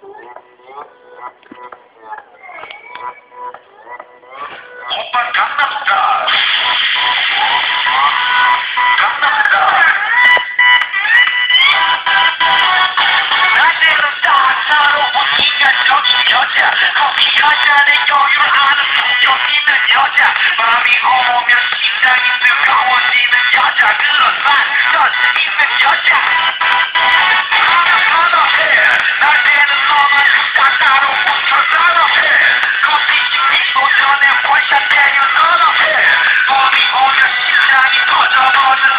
오빠 강남스타일 강남스타일 낮에는 따사로운 인간적인 여자 커피 한 잔에 여유를 아는 품격 있는 여자 밤이 오면 심장이 뜨거워지는 여자 그런 반전 있는 여자 선어해 낮에는 너만 따사로운 선어해 커피 시키고 전에 원샷 때려 선어해 밤이 오면 심장이 터져버리는